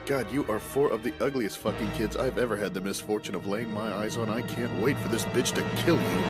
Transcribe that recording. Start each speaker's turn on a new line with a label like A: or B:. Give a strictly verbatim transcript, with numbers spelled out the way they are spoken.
A: God, you are four of the ugliest fucking kids I've ever had the misfortune of laying my eyes on. I can't wait for this bitch to kill you.